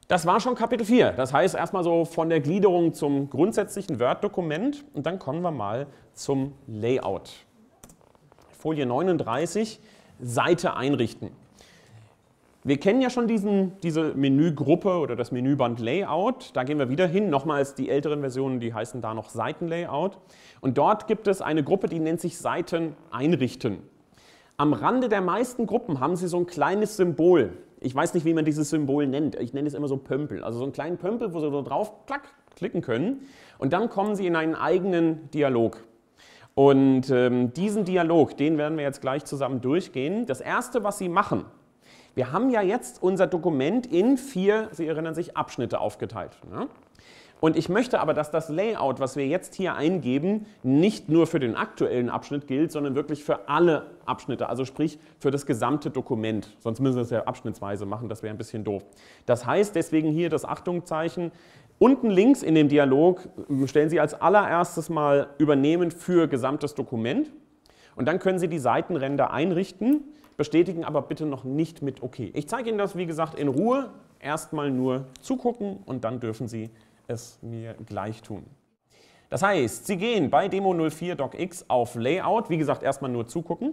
Das war schon Kapitel 4. Das heißt erstmal so von der Gliederung zum grundsätzlichen Word-Dokument und dann kommen wir mal zum Layout. Folie 39, Seite einrichten. Wir kennen ja schon diese Menügruppe oder das Menüband Layout. Da gehen wir wieder hin. Nochmals die älteren Versionen, die heißen da noch Seitenlayout. Und dort gibt es eine Gruppe, die nennt sich Seiten einrichten. Am Rande der meisten Gruppen haben Sie so ein kleines Symbol. Ich weiß nicht, wie man dieses Symbol nennt. Ich nenne es immer so Pömpel. Also so einen kleinen Pömpel, wo Sie so drauf klicken können. Und dann kommen Sie in einen eigenen Dialog. Und diesen Dialog, den werden wir jetzt gleich zusammen durchgehen. Das Erste, was Sie machen, wir haben ja jetzt unser Dokument in 4, Sie erinnern sich, Abschnitte aufgeteilt. Ne? Und ich möchte aber, dass das Layout, was wir jetzt hier eingeben, nicht nur für den aktuellen Abschnitt gilt, sondern wirklich für alle Abschnitte, also sprich für das gesamte Dokument. Sonst müssen wir es ja abschnittsweise machen, das wäre ein bisschen doof. Das heißt deswegen hier das Achtungszeichen. Unten links in dem Dialog stellen Sie als allererstes mal Übernehmen für gesamtes Dokument. Und dann können Sie die Seitenränder einrichten, bestätigen aber bitte noch nicht mit OK. Ich zeige Ihnen das, wie gesagt, in Ruhe. Erstmal nur zugucken und dann dürfen Sie es mir gleich tun. Das heißt, Sie gehen bei Demo 04 DocX auf Layout, wie gesagt, erstmal nur zugucken.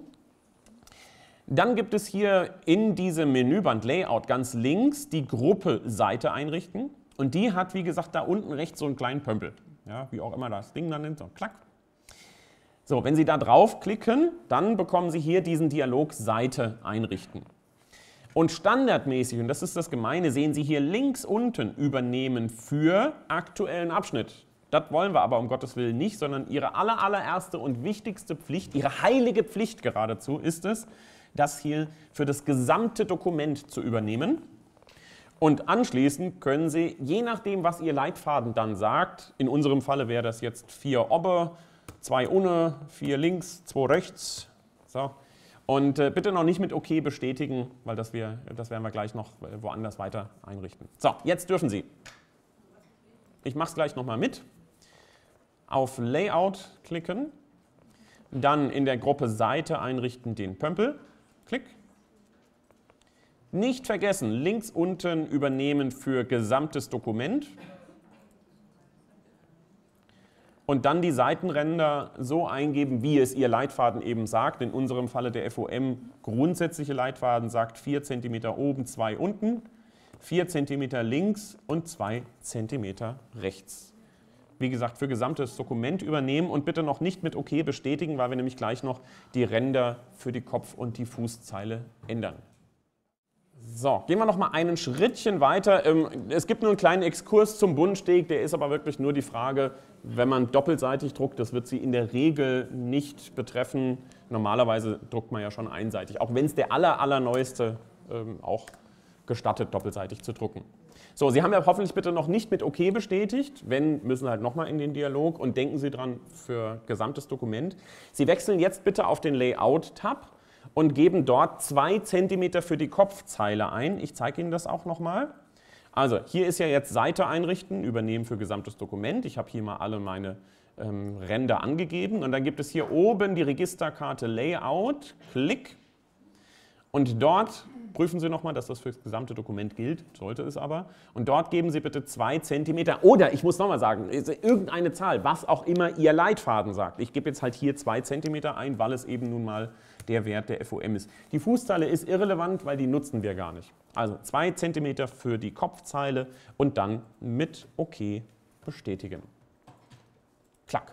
Dann gibt es hier in diesem Menüband Layout ganz links die Gruppe Seite einrichten und die hat, wie gesagt, da unten rechts so einen kleinen Pömpel, ja, wie auch immer das Ding dann nennt, so klack. So, wenn Sie da draufklicken, dann bekommen Sie hier diesen Dialog Seite einrichten. Und standardmäßig, und das ist das Gemeine, sehen Sie hier links unten Übernehmen für aktuellen Abschnitt. Das wollen wir aber um Gottes Willen nicht, sondern Ihre allererste und wichtigste Pflicht, Ihre heilige Pflicht geradezu, ist es, das hier für das gesamte Dokument zu übernehmen. Und anschließend können Sie, je nachdem, was Ihr Leitfaden dann sagt, in unserem Falle wäre das jetzt 4 oben, 2 unten, 4 links, 2 rechts, so. Und bitte noch nicht mit OK bestätigen, weil das werden wir gleich noch woanders weiter einrichten. So, jetzt dürfen Sie. Ich mache es gleich nochmal mit. Auf Layout klicken, dann in der Gruppe Seite einrichten den Pömpel. Klick. Nicht vergessen, links unten übernehmen für gesamtes Dokument. Und dann die Seitenränder so eingeben, wie es Ihr Leitfaden eben sagt. In unserem Falle der FOM grundsätzliche Leitfaden sagt 4 cm oben, 2 unten, 4 cm links und 2 cm rechts. Wie gesagt, für gesamtes Dokument übernehmen und bitte noch nicht mit OK bestätigen, weil wir nämlich gleich noch die Ränder für die Kopf- und die Fußzeile ändern. So, gehen wir noch mal einen Schrittchen weiter. Es gibt nur einen kleinen Exkurs zum Buntsteg, der ist aber wirklich nur die Frage, wenn man doppelseitig druckt, das wird Sie in der Regel nicht betreffen. Normalerweise druckt man ja schon einseitig, auch wenn es der allerneueste auch gestattet, doppelseitig zu drucken. So, Sie haben ja hoffentlich bitte noch nicht mit OK bestätigt. Wenn, müssen Sie halt nochmal in den Dialog und denken Sie dran für gesamtes Dokument. Sie wechseln jetzt bitte auf den Layout-Tab und geben dort 2 cm für die Kopfzeile ein. Ich zeige Ihnen das auch nochmal. Also hier ist ja jetzt Seite einrichten, übernehmen für gesamtes Dokument. Ich habe hier mal alle meine Ränder angegeben und dann gibt es hier oben die Registerkarte Layout, Klick. Und dort prüfen Sie nochmal, dass das für das gesamte Dokument gilt, sollte es aber. Und dort geben Sie bitte 2 cm oder, ich muss nochmal sagen, irgendeine Zahl, was auch immer Ihr Leitfaden sagt. Ich gebe jetzt halt hier 2 cm ein, weil es eben nun mal der Wert der FOM ist. Die Fußzeile ist irrelevant, weil die nutzen wir gar nicht. Also 2 cm für die Kopfzeile und dann mit OK bestätigen. Klack.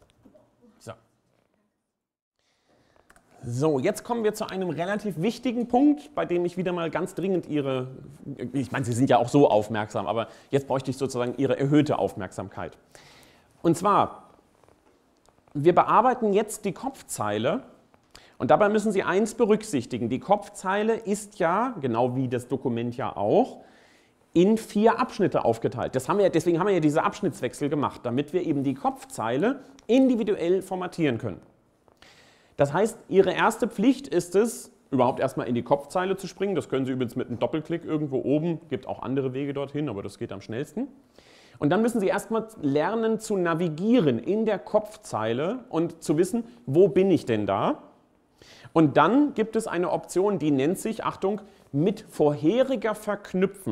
So, jetzt kommen wir zu einem relativ wichtigen Punkt, bei dem ich wieder mal ganz dringend ich meine, Sie sind ja auch so aufmerksam, aber jetzt bräuchte ich sozusagen Ihre erhöhte Aufmerksamkeit. Und zwar, wir bearbeiten jetzt die Kopfzeile und dabei müssen Sie eins berücksichtigen. Die Kopfzeile ist ja, genau wie das Dokument ja auch, in 4 Abschnitte aufgeteilt. Deswegen haben wir ja diese Abschnittswechsel gemacht, damit wir eben die Kopfzeile individuell formatieren können. Das heißt, Ihre erste Pflicht ist es, überhaupt erstmal in die Kopfzeile zu springen. Das können Sie übrigens mit einem Doppelklick irgendwo oben, gibt auch andere Wege dorthin, aber das geht am schnellsten. Und dann müssen Sie erstmal lernen zu navigieren in der Kopfzeile und zu wissen, wo bin ich denn da? Und dann gibt es eine Option, die nennt sich, Achtung, mit vorheriger verknüpfen.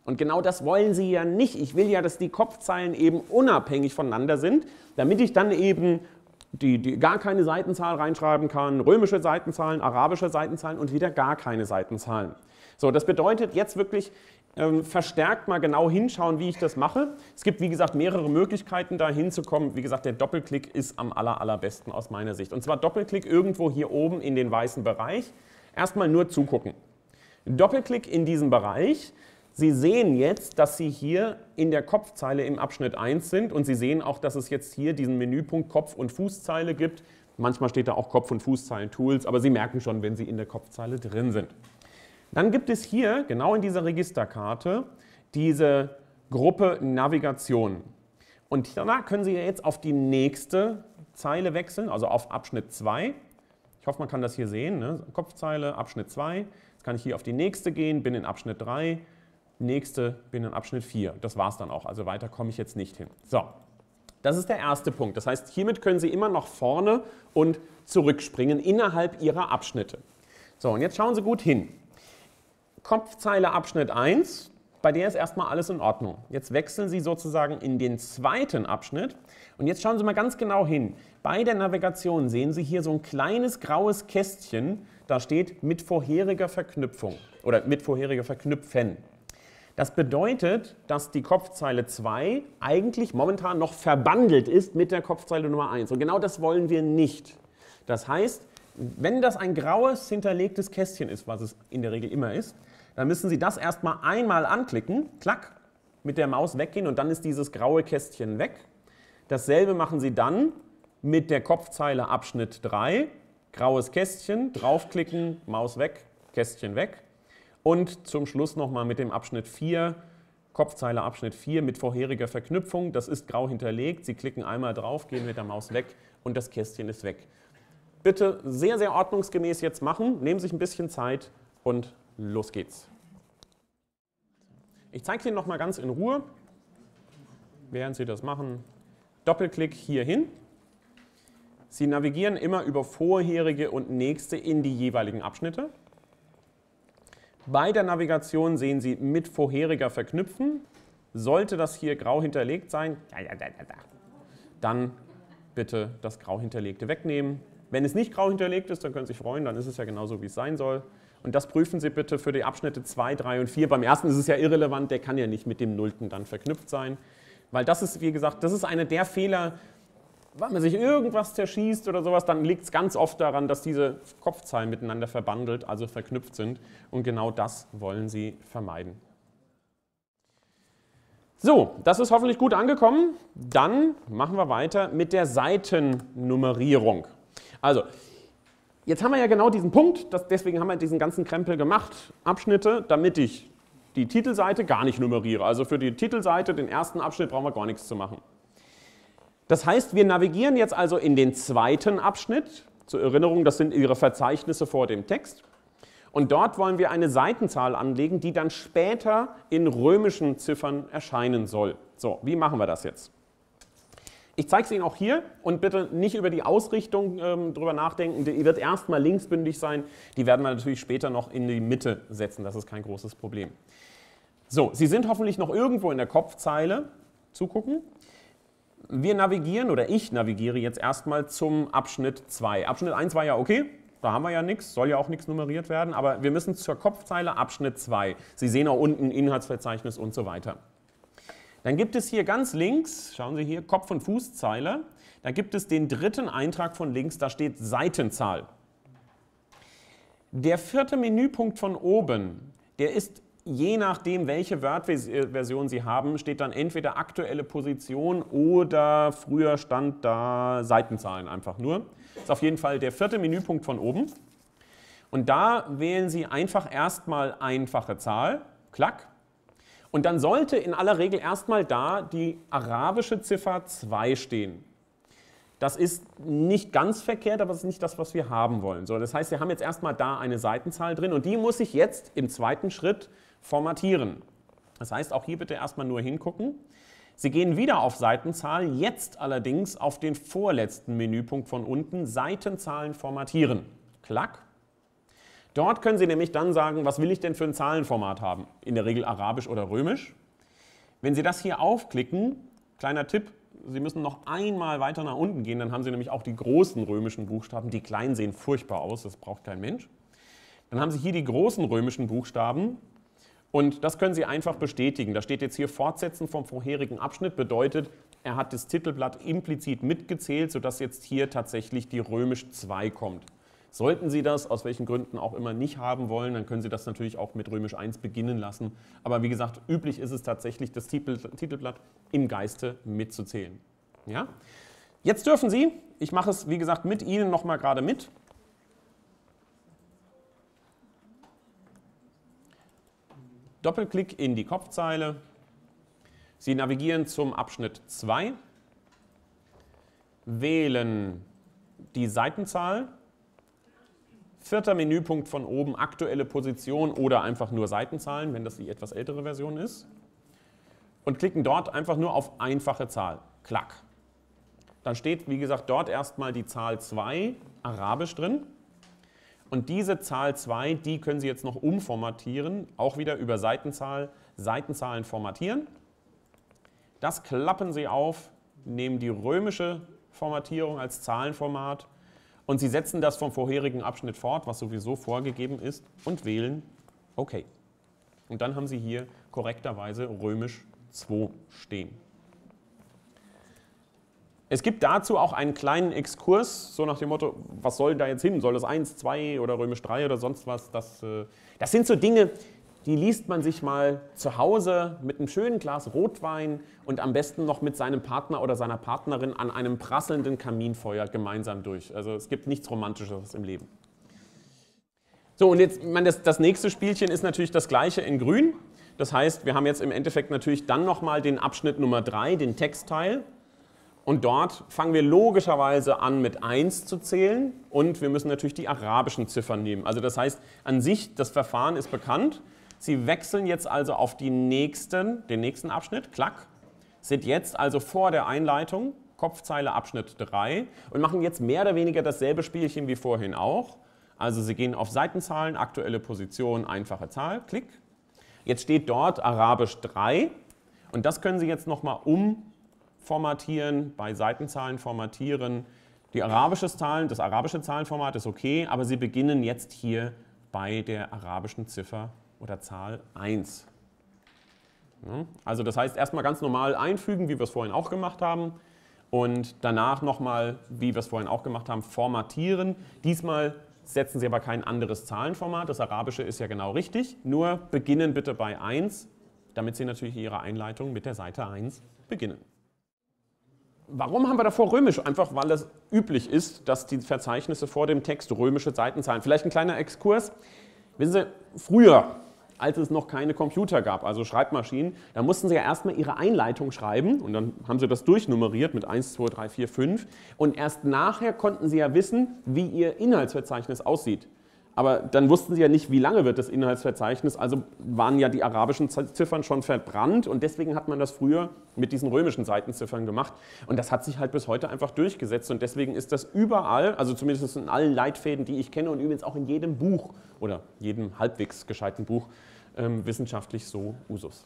Und genau das wollen Sie ja nicht. Ich will ja, dass die Kopfzeilen eben unabhängig voneinander sind, damit ich dann eben gar keine Seitenzahl reinschreiben kann, römische Seitenzahlen, arabische Seitenzahlen und wieder gar keine Seitenzahlen. So, das bedeutet jetzt wirklich verstärkt mal genau hinschauen, wie ich das mache. Es gibt, wie gesagt, mehrere Möglichkeiten, da hinzukommen. Wie gesagt, der Doppelklick ist am allerbesten aus meiner Sicht. Und zwar Doppelklick irgendwo hier oben in den weißen Bereich. Erstmal nur zugucken. Doppelklick in diesem Bereich. Sie sehen jetzt, dass Sie hier in der Kopfzeile im Abschnitt 1 sind und Sie sehen auch, dass es jetzt hier diesen Menüpunkt Kopf- und Fußzeile gibt. Manchmal steht da auch Kopf- und Fußzeilen-Tools, aber Sie merken schon, wenn Sie in der Kopfzeile drin sind. Dann gibt es hier, genau in dieser Registerkarte, diese Gruppe Navigation. Und danach können Sie jetzt auf die nächste Zeile wechseln, also auf Abschnitt 2. Ich hoffe, man kann das hier sehen, ne? Kopfzeile, Abschnitt 2. Jetzt kann ich hier auf die nächste gehen, bin in Abschnitt 3. Nächste, bin in Abschnitt 4. Das war es dann auch, also weiter komme ich jetzt nicht hin. So, das ist der erste Punkt. Das heißt, hiermit können Sie immer nach vorne und zurückspringen innerhalb Ihrer Abschnitte. So, und jetzt schauen Sie gut hin. Kopfzeile Abschnitt 1, bei der ist erstmal alles in Ordnung. Jetzt wechseln Sie sozusagen in den zweiten Abschnitt und jetzt schauen Sie mal ganz genau hin. Bei der Navigation sehen Sie hier so ein kleines graues Kästchen, da steht mit vorheriger Verknüpfung oder mit vorheriger Verknüpfen. Das bedeutet, dass die Kopfzeile 2 eigentlich momentan noch verbandelt ist mit der Kopfzeile Nummer 1 und genau das wollen wir nicht. Das heißt, wenn das ein graues hinterlegtes Kästchen ist, was es in der Regel immer ist, dann müssen Sie das erstmal einmal anklicken, klack, mit der Maus weggehen und dann ist dieses graue Kästchen weg. Dasselbe machen Sie dann mit der Kopfzeile Abschnitt 3, graues Kästchen, draufklicken, Maus weg, Kästchen weg. Und zum Schluss nochmal mit dem Abschnitt 4, Kopfzeile Abschnitt 4 mit vorheriger Verknüpfung. Das ist grau hinterlegt. Sie klicken einmal drauf, gehen mit der Maus weg und das Kästchen ist weg. Bitte sehr, sehr ordnungsgemäß jetzt machen. Nehmen Sie sich ein bisschen Zeit und los geht's. Ich zeige es Ihnen nochmal ganz in Ruhe, während Sie das machen. Doppelklick hier hin. Sie navigieren immer über vorherige und nächste in die jeweiligen Abschnitte. Bei der Navigation sehen Sie mit vorheriger verknüpfen. Sollte das hier grau hinterlegt sein, dann bitte das grau hinterlegte wegnehmen. Wenn es nicht grau hinterlegt ist, dann können Sie sich freuen, dann ist es ja genauso, wie es sein soll. Und das prüfen Sie bitte für die Abschnitte 2, 3 und 4. Beim ersten ist es ja irrelevant, der kann ja nicht mit dem Nullten dann verknüpft sein. Weil das ist, wie gesagt, das ist einer der Fehler, wenn man sich irgendwas zerschießt oder sowas, dann liegt es ganz oft daran, dass diese Kopfzeilen miteinander verbandelt, also verknüpft sind. Und genau das wollen Sie vermeiden. So, das ist hoffentlich gut angekommen. Dann machen wir weiter mit der Seitennummerierung. Also, jetzt haben wir ja genau diesen Punkt, deswegen haben wir diesen ganzen Krempel gemacht, Abschnitte, damit ich die Titelseite gar nicht nummeriere. Also für die Titelseite, den ersten Abschnitt, brauchen wir gar nichts zu machen. Das heißt, wir navigieren jetzt also in den zweiten Abschnitt. Zur Erinnerung, das sind Ihre Verzeichnisse vor dem Text. Und dort wollen wir eine Seitenzahl anlegen, die dann später in römischen Ziffern erscheinen soll. So, wie machen wir das jetzt? Ich zeige es Ihnen auch hier und bitte nicht über die Ausrichtung drüber nachdenken. Die wird erstmal linksbündig sein, die werden wir natürlich später noch in die Mitte setzen, das ist kein großes Problem. So, Sie sind hoffentlich noch irgendwo in der Kopfzeile, zugucken. Wir navigieren oder ich navigiere jetzt erstmal zum Abschnitt 2. Abschnitt 1 war ja okay, da haben wir ja nichts, soll ja auch nichts nummeriert werden, aber wir müssen zur Kopfzeile Abschnitt 2. Sie sehen auch unten Inhaltsverzeichnis und so weiter. Dann gibt es hier ganz links, schauen Sie hier, Kopf- und Fußzeile, da gibt es den dritten Eintrag von links, da steht Seitenzahl. Der vierte Menüpunkt von oben, der ist je nachdem, welche Word-Version Sie haben, steht dann entweder aktuelle Position oder früher stand da Seitenzahlen einfach nur. Das ist auf jeden Fall der vierte Menüpunkt von oben. Und da wählen Sie einfach erstmal einfache Zahl, klack. Und dann sollte in aller Regel erstmal da die arabische Ziffer 2 stehen. Das ist nicht ganz verkehrt, aber das ist nicht das, was wir haben wollen. So, das heißt, wir haben jetzt erstmal da eine Seitenzahl drin und die muss ich jetzt im zweiten Schritt formatieren. Das heißt, auch hier bitte erstmal nur hingucken. Sie gehen wieder auf Seitenzahl, jetzt allerdings auf den vorletzten Menüpunkt von unten, Seitenzahlen formatieren. Klack. Dort können Sie nämlich dann sagen, was will ich denn für ein Zahlenformat haben? In der Regel Arabisch oder Römisch. Wenn Sie das hier aufklicken, kleiner Tipp, Sie müssen noch einmal weiter nach unten gehen, dann haben Sie nämlich auch die großen römischen Buchstaben. Die kleinen sehen furchtbar aus, das braucht kein Mensch. Dann haben Sie hier die großen römischen Buchstaben und das können Sie einfach bestätigen. Da steht jetzt hier Fortsetzen vom vorherigen Abschnitt, bedeutet, er hat das Titelblatt implizit mitgezählt, sodass jetzt hier tatsächlich die römisch 2 kommt. Sollten Sie das aus welchen Gründen auch immer nicht haben wollen, dann können Sie das natürlich auch mit römisch 1 beginnen lassen. Aber wie gesagt, üblich ist es tatsächlich, das Titelblatt im Geiste mitzuzählen. Ja? Jetzt dürfen Sie, ich mache es wie gesagt mit Ihnen nochmal gerade mit. Doppelklick in die Kopfzeile. Sie navigieren zum Abschnitt 2, wählen die Seitenzahl. 4. Menüpunkt von oben, aktuelle Position oder einfach nur Seitenzahlen, wenn das die etwas ältere Version ist. Und klicken dort einfach nur auf einfache Zahl. Klack. Dann steht, wie gesagt, dort erstmal die Zahl 2, arabisch drin. Und diese Zahl 2, die können Sie jetzt noch umformatieren, auch wieder über Seitenzahlen formatieren. Das klappen Sie auf, nehmen die römische Formatierung als Zahlenformat und Sie setzen das vom vorherigen Abschnitt fort, was sowieso vorgegeben ist, und wählen OK. Und dann haben Sie hier korrekterweise römisch 2 stehen. Es gibt dazu auch einen kleinen Exkurs, so nach dem Motto, was soll da jetzt hin? Soll das 1, 2 oder römisch 3 oder sonst was? Das sind so Dinge, die liest man sich mal zu Hause mit einem schönen Glas Rotwein und am besten noch mit seinem Partner oder seiner Partnerin an einem prasselnden Kaminfeuer gemeinsam durch. Also es gibt nichts Romantischeres im Leben. So, und jetzt, das nächste Spielchen ist natürlich das gleiche in grün. Das heißt, wir haben jetzt im Endeffekt natürlich dann nochmal den Abschnitt Nummer 3, den Textteil. Und dort fangen wir logischerweise an mit 1 zu zählen und wir müssen natürlich die arabischen Ziffern nehmen. Also das heißt, an sich, das Verfahren ist bekannt. Sie wechseln jetzt also auf den nächsten Abschnitt, klack, sind jetzt also vor der Einleitung, Kopfzeile Abschnitt 3 und machen jetzt mehr oder weniger dasselbe Spielchen wie vorhin auch. Also Sie gehen auf Seitenzahlen, aktuelle Position, einfache Zahl, klick. Jetzt steht dort Arabisch 3 und das können Sie jetzt nochmal umformatieren, bei Seitenzahlen formatieren. Das arabische Zahlenformat ist okay, aber Sie beginnen jetzt hier bei der arabischen Ziffer oder Zahl 1. Also das heißt, erstmal ganz normal einfügen, wie wir es vorhin auch gemacht haben. Und danach nochmal, wie wir es vorhin auch gemacht haben, formatieren. Diesmal setzen Sie aber kein anderes Zahlenformat. Das Arabische ist ja genau richtig. Nur beginnen bitte bei 1, damit Sie natürlich Ihre Einleitung mit der Seite 1 beginnen. Warum haben wir davor römisch? Einfach weil es üblich ist, dass die Verzeichnisse vor dem Text römische Seitenzahlen. Vielleicht ein kleiner Exkurs. Wissen Sie, früher, als es noch keine Computer gab, also Schreibmaschinen, da mussten Sie ja erstmal Ihre Einleitung schreiben und dann haben Sie das durchnummeriert mit 1, 2, 3, 4, 5 und erst nachher konnten Sie ja wissen, wie Ihr Inhaltsverzeichnis aussieht. Aber dann wussten Sie ja nicht, wie lange wird das Inhaltsverzeichnis, also waren ja die arabischen Ziffern schon verbrannt und deswegen hat man das früher mit diesen römischen Seitenziffern gemacht und das hat sich halt bis heute einfach durchgesetzt und deswegen ist das überall, also zumindest in allen Leitfäden, die ich kenne und übrigens auch in jedem Buch oder jedem halbwegs gescheiten Buch wissenschaftlich so Usus.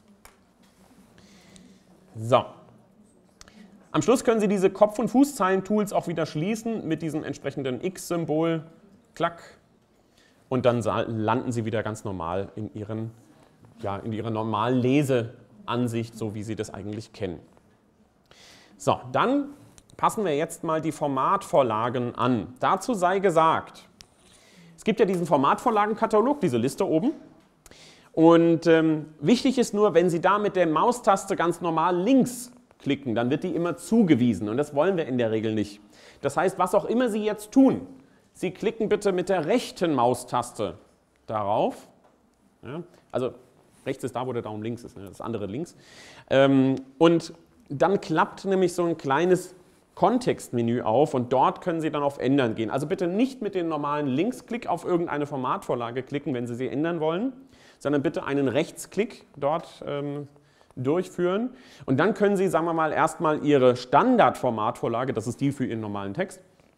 So. Am Schluss können Sie diese Kopf- und Fußzeilen-Tools auch wieder schließen mit diesem entsprechenden X-Symbol, klack. Und dann landen Sie wieder ganz normal in Ihrer normalen Leseansicht, so wie Sie das eigentlich kennen. So, dann passen wir jetzt mal die Formatvorlagen an. Dazu sei gesagt, es gibt ja diesen Formatvorlagenkatalog, diese Liste oben. Und wichtig ist nur, wenn Sie da mit der Maustaste ganz normal links klicken, dann wird die immer zugewiesen und das wollen wir in der Regel nicht. Das heißt, was auch immer Sie jetzt tun, Sie klicken bitte mit der rechten Maustaste darauf. Ja, also rechts ist da, wo der Daumen links ist, das andere links. Und dann klappt nämlich so ein kleines Kontextmenü auf und dort können Sie dann auf Ändern gehen. Also bitte nicht mit dem normalen Linksklick auf irgendeine Formatvorlage klicken, wenn Sie sie ändern wollen, sondern bitte einen Rechtsklick dort durchführen. Und dann können Sie, sagen wir mal, erstmal Ihre Standardformatvorlage, das ist die für Ihren normalen Text,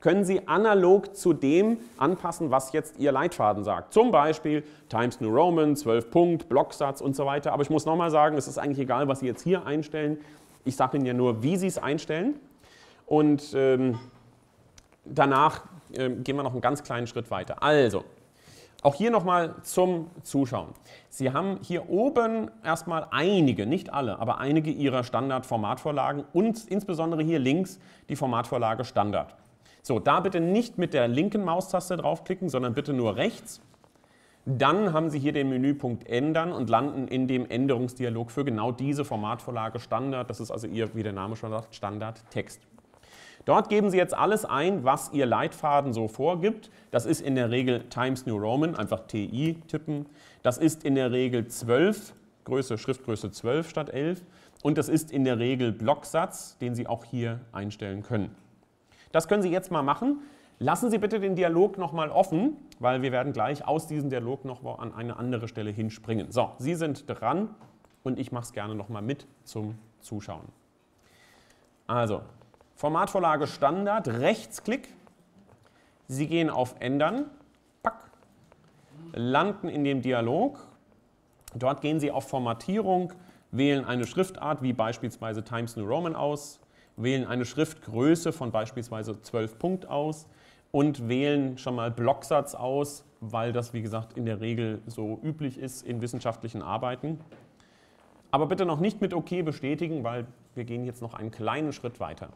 können Sie analog zu dem anpassen, was jetzt Ihr Leitfaden sagt. Zum Beispiel Times New Roman, 12 Punkt, Blocksatz und so weiter. Aber ich muss nochmal sagen, es ist eigentlich egal, was Sie jetzt hier einstellen. Ich sage Ihnen ja nur, wie Sie es einstellen. Und danach gehen wir noch einen ganz kleinen Schritt weiter. Also, auch hier nochmal zum Zuschauen. Sie haben hier oben erstmal einige, nicht alle, aber einige Ihrer Standard-Formatvorlagen und insbesondere hier links die Formatvorlage Standard. So, da bitte nicht mit der linken Maustaste draufklicken, sondern bitte nur rechts. Dann haben Sie hier den Menüpunkt Ändern und landen in dem Änderungsdialog für genau diese Formatvorlage Standard. Das ist also Ihr, wie der Name schon sagt, Standardtext. Dort geben Sie jetzt alles ein, was Ihr Leitfaden so vorgibt. Das ist in der Regel Times New Roman, einfach TI tippen. Das ist in der Regel 12, Schriftgröße 12 statt 11. Und das ist in der Regel Blocksatz, den Sie auch hier einstellen können. Das können Sie jetzt mal machen. Lassen Sie bitte den Dialog nochmal offen, weil wir werden gleich aus diesem Dialog noch an eine andere Stelle hinspringen. So, Sie sind dran und ich mache es gerne nochmal mit zum Zuschauen. Also, Formatvorlage Standard, Rechtsklick, Sie gehen auf Ändern, pack, landen in dem Dialog, dort gehen Sie auf Formatierung, wählen eine Schriftart wie beispielsweise Times New Roman aus, wählen eine Schriftgröße von beispielsweise 12 Punkt aus und wählen schon mal Blocksatz aus, weil das wie gesagt in der Regel so üblich ist in wissenschaftlichen Arbeiten. Aber bitte noch nicht mit OK bestätigen, weil wir gehen jetzt noch einen kleinen Schritt weiter.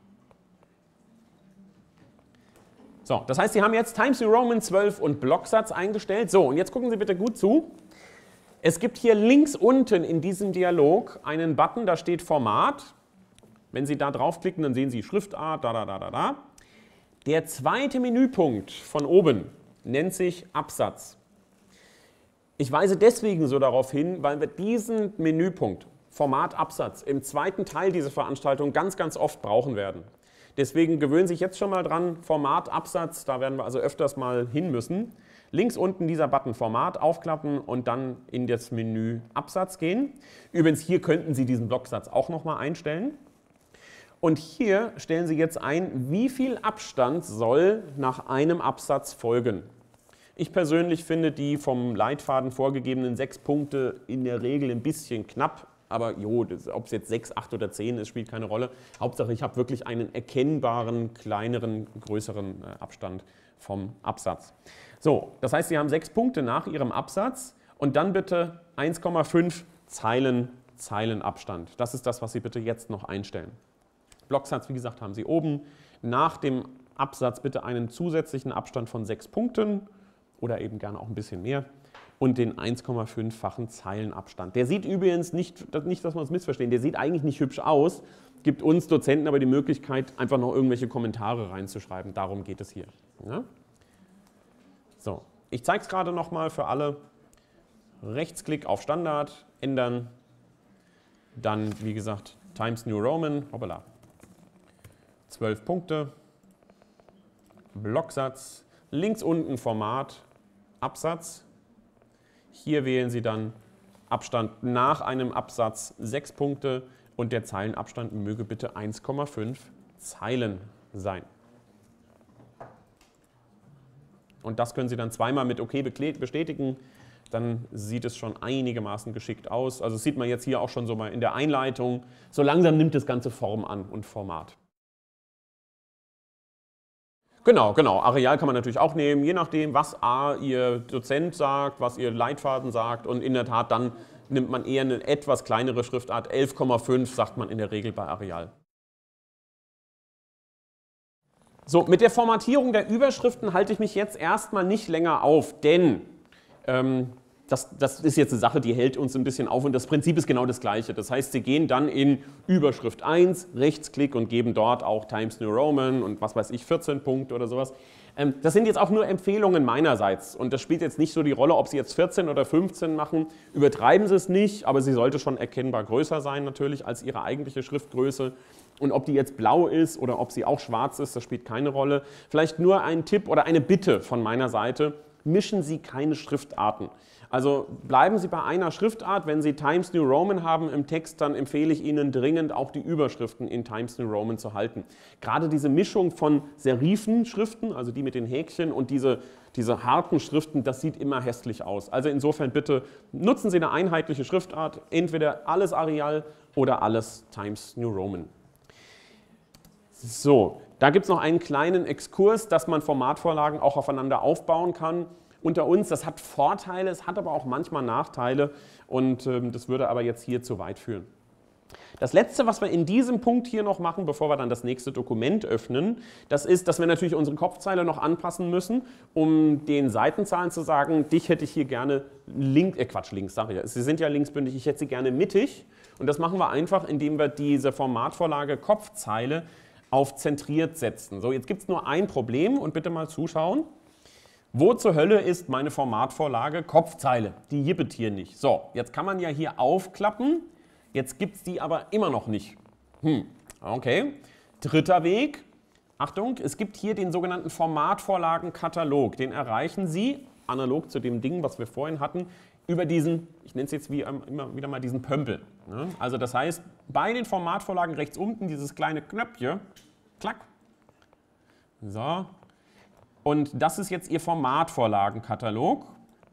So, das heißt, Sie haben jetzt Times New Roman 12 und Blocksatz eingestellt. So, und jetzt gucken Sie bitte gut zu. Es gibt hier links unten in diesem Dialog einen Button, da steht Format. Wenn Sie da draufklicken, dann sehen Sie Schriftart, da. Der zweite Menüpunkt von oben nennt sich Absatz. Ich weise deswegen so darauf hin, weil wir diesen Menüpunkt, Format Absatz, im zweiten Teil dieser Veranstaltung ganz, ganz oft brauchen werden. Deswegen gewöhnen Sie sich jetzt schon mal dran, Format Absatz, da werden wir also öfters mal hin müssen. Links unten dieser Button Format aufklappen und dann in das Menü Absatz gehen. Übrigens, hier könnten Sie diesen Blocksatz auch nochmal einstellen. Und hier stellen Sie jetzt ein, wie viel Abstand soll nach einem Absatz folgen. Ich persönlich finde die vom Leitfaden vorgegebenen 6 Punkte in der Regel ein bisschen knapp. Aber jo, ob es jetzt 6, 8 oder 10 ist, spielt keine Rolle. Hauptsache, ich habe wirklich einen erkennbaren, kleineren, größeren Abstand vom Absatz. So, das heißt, Sie haben 6 Punkte nach Ihrem Absatz und dann bitte 1,5 Zeilenabstand. Das ist das, was Sie bitte jetzt noch einstellen. Blocksatz, wie gesagt, haben Sie oben. Nach dem Absatz bitte einen zusätzlichen Abstand von 6 Punkten oder eben gerne auch ein bisschen mehr. Und den 1,5-fachen Zeilenabstand. Der sieht übrigens nicht, dass wir uns missverstehen, der sieht eigentlich nicht hübsch aus, gibt uns Dozenten aber die Möglichkeit, einfach noch irgendwelche Kommentare reinzuschreiben. Darum geht es hier. Ja? So, ich zeige es gerade nochmal für alle. Rechtsklick auf Standard, ändern, dann wie gesagt Times New Roman, hoppala, 12 Punkte, Blocksatz, links unten Format, Absatz. Hier wählen Sie dann Abstand nach einem Absatz 6 Punkte und der Zeilenabstand möge bitte 1,5 Zeilen sein. Und das können Sie dann zweimal mit OK bestätigen, dann sieht es schon einigermaßen geschickt aus. Also das sieht man jetzt hier auch schon so mal in der Einleitung. So langsam nimmt das Ganze Form an und Format. Genau. Areal kann man natürlich auch nehmen, je nachdem, was Ihr Dozent sagt, was Ihr Leitfaden sagt. Und in der Tat, dann nimmt man eher eine etwas kleinere Schriftart. 11,5 sagt man in der Regel bei Areal. So, mit der Formatierung der Überschriften halte ich mich jetzt erstmal nicht länger auf, denn das ist jetzt eine Sache, die hält uns ein bisschen auf und das Prinzip ist genau das gleiche. Das heißt, Sie gehen dann in Überschrift 1, Rechtsklick und geben dort auch Times New Roman und was weiß ich, 14 Punkte oder sowas. Das sind jetzt auch nur Empfehlungen meinerseits und das spielt jetzt nicht so die Rolle, ob Sie jetzt 14 oder 15 machen. Übertreiben Sie es nicht, aber sie sollte schon erkennbar größer sein natürlich als Ihre eigentliche Schriftgröße. Und ob die jetzt blau ist oder ob sie auch schwarz ist, das spielt keine Rolle. Vielleicht nur ein Tipp oder eine Bitte von meiner Seite. Mischen Sie keine Schriftarten. Also bleiben Sie bei einer Schriftart. Wenn Sie Times New Roman haben im Text, dann empfehle ich Ihnen dringend, auch die Überschriften in Times New Roman zu halten. Gerade diese Mischung von Serifenschriften, also die mit den Häkchen, und diese harten Schriften, das sieht immer hässlich aus. Also insofern bitte nutzen Sie eine einheitliche Schriftart, entweder alles Arial oder alles Times New Roman. So, da gibt es noch einen kleinen Exkurs, dass man Formatvorlagen auch aufeinander aufbauen kann. Unter uns, das hat Vorteile, es hat aber auch manchmal Nachteile und das würde aber jetzt hier zu weit führen. Das Letzte, was wir in diesem Punkt hier noch machen, bevor wir dann das nächste Dokument öffnen, das ist, dass wir natürlich unsere Kopfzeile noch anpassen müssen, um den Seitenzahlen zu sagen, dich hätte ich hier gerne links, sage ich ja, Sie sind ja linksbündig, ich hätte sie gerne mittig. Und das machen wir einfach, indem wir diese Formatvorlage Kopfzeile auf zentriert setzen. So, jetzt gibt es nur ein Problem und bitte mal zuschauen. Wo zur Hölle ist meine Formatvorlage Kopfzeile? Die jippet hier nicht. So, jetzt kann man ja hier aufklappen. Jetzt gibt es die aber immer noch nicht. Okay. Dritter Weg. Achtung, es gibt hier den sogenannten Formatvorlagenkatalog. Den erreichen Sie, analog zu dem Ding, was wir vorhin hatten, über diesen, ich nenne es jetzt wie immer wieder mal diesen Pömpel. Also das heißt, bei den Formatvorlagen rechts unten dieses kleine Knöpfchen, klack. So. Und das ist jetzt Ihr Formatvorlagenkatalog.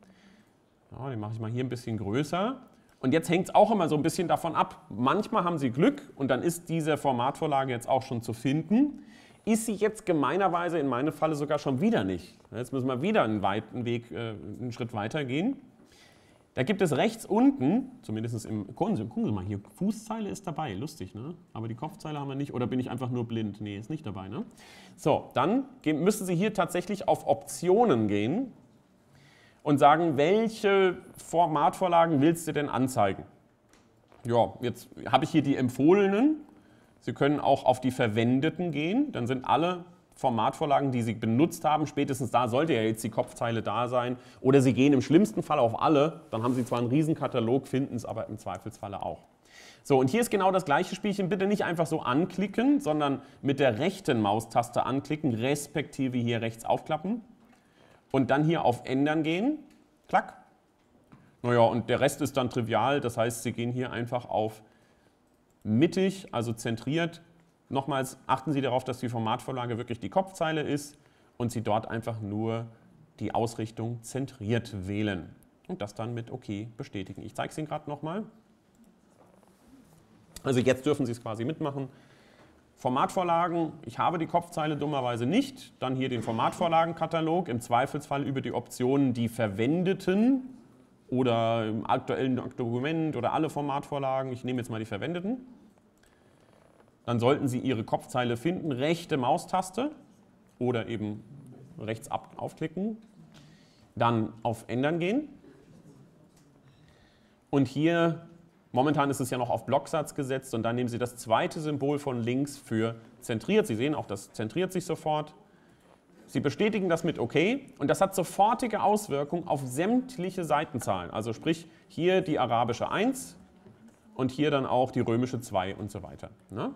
Ja, den mache ich mal hier ein bisschen größer. Und jetzt hängt es auch immer so ein bisschen davon ab. Manchmal haben Sie Glück und dann ist diese Formatvorlage jetzt auch schon zu finden. Ist sie jetzt gemeinerweise in meinem Falle sogar schon wieder nicht. Jetzt müssen wir wieder einen weiten Weg, einen Schritt weiter gehen. Da gibt es rechts unten, zumindest gucken Sie mal hier, Fußzeile ist dabei, lustig, ne? Aber die Kopfzeile haben wir nicht, oder bin ich einfach nur blind? Nee, ist nicht dabei, ne? So, dann müssen Sie hier tatsächlich auf Optionen gehen und sagen, welche Formatvorlagen willst du denn anzeigen? Ja, jetzt habe ich hier die empfohlenen. Sie können auch auf die verwendeten gehen, dann sind alle Formatvorlagen, die Sie benutzt haben, spätestens da sollte ja jetzt die Kopfzeile da sein. Oder Sie gehen im schlimmsten Fall auf alle, dann haben Sie zwar einen Riesenkatalog, finden es aber im Zweifelsfalle auch. So, und hier ist genau das gleiche Spielchen. Bitte nicht einfach so anklicken, sondern mit der rechten Maustaste anklicken, respektive hier rechts aufklappen. Und dann hier auf Ändern gehen. Klack. Naja, und der Rest ist dann trivial. Das heißt, Sie gehen hier einfach auf mittig, also zentriert. Nochmals achten Sie darauf, dass die Formatvorlage wirklich die Kopfzeile ist und Sie dort einfach nur die Ausrichtung zentriert wählen. Und das dann mit OK bestätigen. Ich zeige es Ihnen gerade nochmal. Also jetzt dürfen Sie es quasi mitmachen. Formatvorlagen, ich habe die Kopfzeile dummerweise nicht. Dann hier den Formatvorlagenkatalog, im Zweifelsfall über die Optionen die verwendeten oder im aktuellen Dokument oder alle Formatvorlagen. Ich nehme jetzt mal die verwendeten. Dann sollten Sie Ihre Kopfzeile finden, rechte Maustaste oder eben rechts aufklicken, dann auf Ändern gehen und hier, momentan ist es ja noch auf Blocksatz gesetzt und dann nehmen Sie das zweite Symbol von links für zentriert. Sie sehen auch, das zentriert sich sofort. Sie bestätigen das mit OK und das hat sofortige Auswirkungen auf sämtliche Seitenzahlen, also sprich hier die arabische 1 und hier dann auch die römische 2 und so weiter. Ne?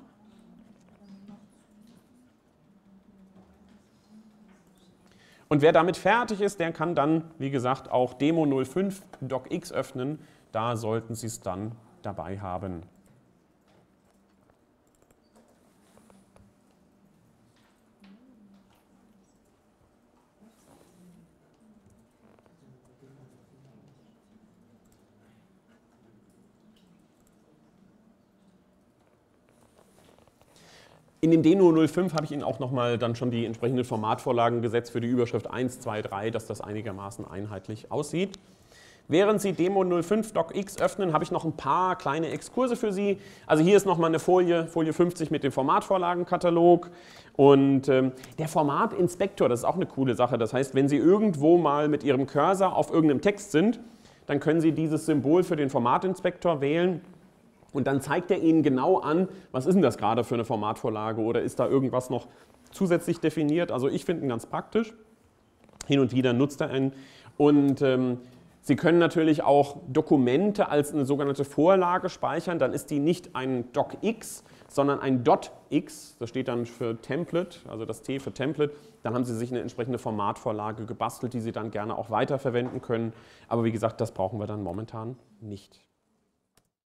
Und wer damit fertig ist, der kann dann, wie gesagt, auch Demo 05 DocX öffnen. Da sollten Sie es dann dabei haben. In dem Demo 05 habe ich Ihnen auch nochmal dann schon die entsprechenden Formatvorlagen gesetzt für die Überschrift 1, 2, 3, dass das einigermaßen einheitlich aussieht. Während Sie Demo 05 DocX öffnen, habe ich noch ein paar kleine Exkurse für Sie. Also hier ist nochmal eine Folie 50 mit dem Formatvorlagenkatalog. Und der Formatinspektor, das ist auch eine coole Sache. Das heißt, wenn Sie irgendwo mal mit Ihrem Cursor auf irgendeinem Text sind, dann können Sie dieses Symbol für den Formatinspektor wählen. Und dann zeigt er Ihnen genau an, was ist denn das gerade für eine Formatvorlage oder ist da irgendwas noch zusätzlich definiert. Also ich finde ihn ganz praktisch. Hin und wieder nutzt er einen. Und Sie können natürlich auch Dokumente als eine sogenannte Vorlage speichern. Dann ist die nicht ein DocX, sondern ein .x. Das steht dann für Template, also das T für Template. Dann haben Sie sich eine entsprechende Formatvorlage gebastelt, die Sie dann gerne auch weiterverwenden können. Aber wie gesagt, das brauchen wir dann momentan nicht.